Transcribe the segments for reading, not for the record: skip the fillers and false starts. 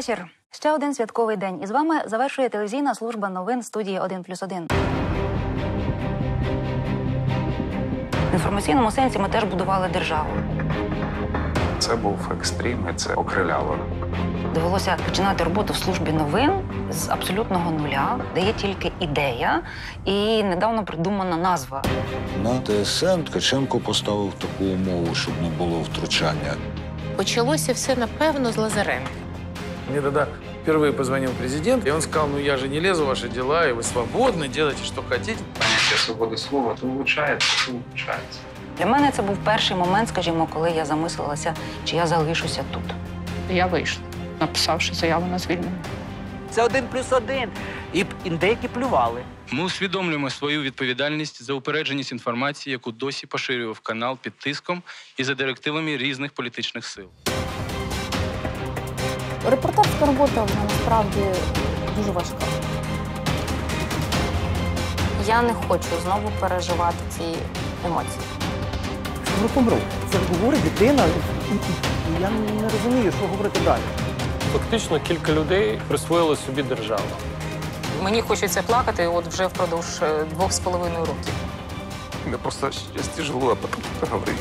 вечір. Ще один святковий день. І з вами завершує телевізійна служба новин студії 1+1. В інформаційному сенсі ми теж будували державу. Це був екстрім, і це окриляло. Довелося починати роботу в службі новин з абсолютного нуля, де є тільки ідея і недавно придумана назва. На ТСН Ткаченко поставив таку умову, щоб не було втручання. Почалося все, напевно, з Лазаренка. Мне тогда впервые позвонил президент, и он сказал, ну я же не лезу в ваши дела, и вы свободны, делайте, что хотите. Поняття свободи слова то влучається, то влучається. Для мене це був перший момент, скажімо, коли я замислилася, чи я залишуся тут. Я вийшла, написавши заяву на звільнення. Це 1+1. І індейки плювали. Ми усвідомлюємо свою відповідальність за упередженість інформації, яку досі поширював канал під тиском і за директивами різних політичних сил. Репортерська робота, вона насправді дуже важка. Я не хочу знову переживати ці емоції. Що помру? Це говорить дитина, і я не розумію, що говорити далі. Фактично кілька людей присвоїли собі державу. Мені хочеться плакати от вже впродовж 2,5 років. Мне просто сейчас тяжело, а потом поговорить.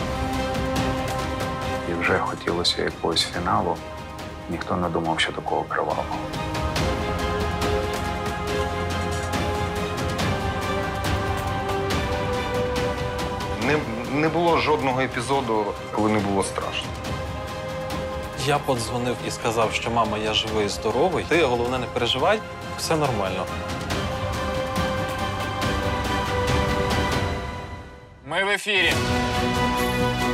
І вже хотілося якогось фіналу. Ніхто не думав, що такого кривавого. Не було жодного епізоду, коли не було страшно. Я подзвонив і сказав, що мама, я живий і здоровий. Ти, головне, не переживай, все нормально. Ми в ефірі.